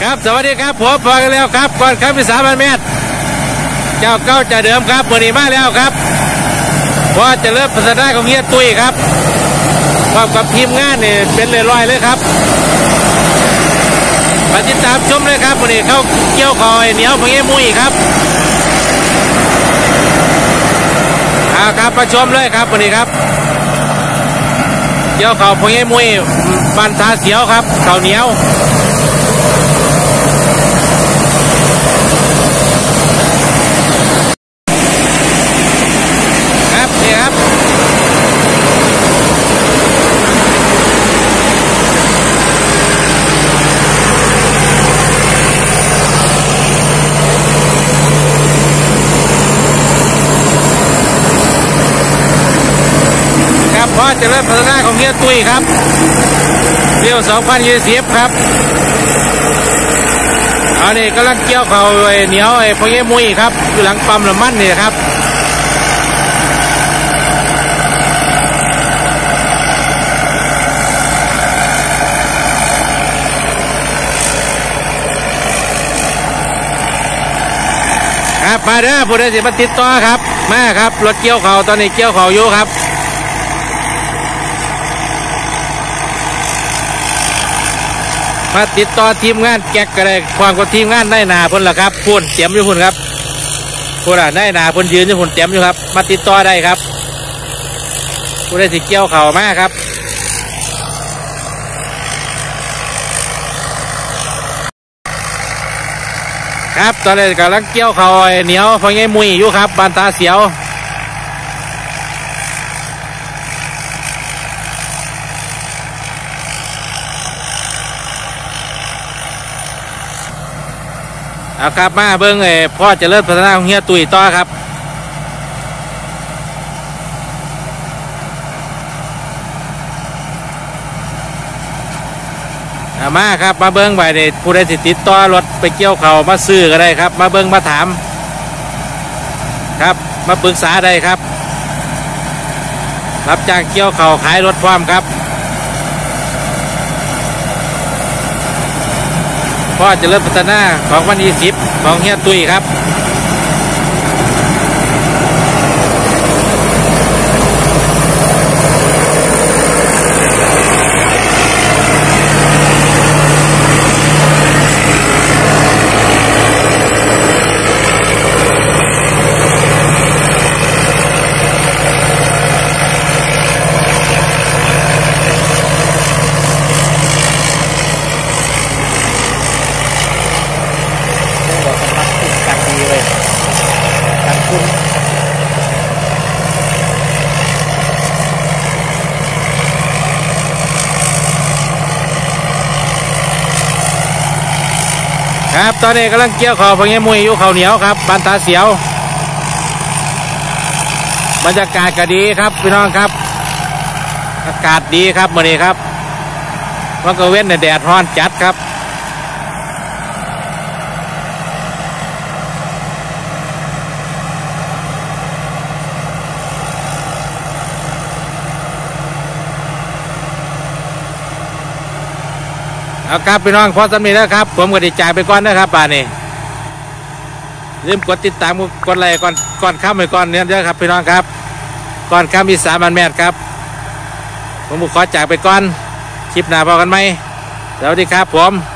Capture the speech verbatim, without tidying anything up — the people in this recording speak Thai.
ครับสวัสดีครับผมพอกันแล้วครับก่อนครับที่สามพันเมตรเจ้าเก้าจะเดิมครับวันนี้มาแล้วครับพอจะเริ่มพัฒนาของเฮียตุ้ยครับความกับทีมงานเนี่ยเป็นเลยลอยเลยครับมาติดตามชมเลยครับวันนี้เข้าเกี่ยวคอยเหนียวของเฮียมุ้ยครับเอาครับมาชมเลยครับวันนี้ครับเกี่ยวเขาของเฮียมุ้ยบันทาเสียวครับเขาเหนียวครับนี่ครับครับพอจะเริ่มพัฒนาของเฮียตุ้ยครับเรียวสองพันยี่สิบครับอันนี้กำลังเกี่ยวเขาเหนียวไอ้พอเฮียมุ้ยครับอยู่หลังปั๊มน้ำมันนี่ครับครับมาเด้อผู้ใดสิมาติดต่อครับมาครับรถเกี่ยวเขาตอนนี้เกี่ยวเขาอยู่ครับมาติดต่อทีมงานแก๊กก็ได้ความกับทีมงานได้หนาพุ่นละครับพุ่นเตรียมอยู่พุ่นครับพุ่นอ่ะได้หนาพุ่นยืนอยู่พุ่นเตรียมอยู่ครับมาติดต่อได้ครับผู้ใดสิเกี่ยวเขามาครับครับตอนนี้กำลังเกี่ยวเขาเหนียวพอไงมุ้ยอยู่ครับบานตาเสียวเอาครับมาเบิ้งเอพ่อจะเลิศพัฒนาของเฮียตุ้ยต่อครับเอามาครับมาเบิ้งไปเด็ผู้ใดสิติดต่อรถไปเกี่ยวเขามาซื้อก็ได้ครับมาเบิ้งมาถามครับมาปรึกษาได้ครับรับจ้างเกี่ยวเขาขายรถพร้อมครับพ่อจะเริ่มพัฒนาของวันที่สิบของเฮียตุ้ยครับครับตอนนี้กำลังเกี่ยวเขาพอเงี้ยมุ้ยอยู่เขาเหนียวครับบานตาเสียวบรรยากาศก็ดีครับพี่น้องครับอากาศดีครับวันนี้ครับวันก็เว้นแดดร้อนจัดครับเอาครับพี่น้องพอสำนีแล้วครับผมก็ดีใจไปก่อนนะครับป่านนี้ลืมกดติดตามกดไลค์ก่อนก่อนข้ามไปก่อนเนี่ยเยอะครับพี่น้องครับก่อนข้ามอีสานบันแมทครับผมขอจากไปก่อนคลิปหน้าพอกันไหมสวัสดีครับผม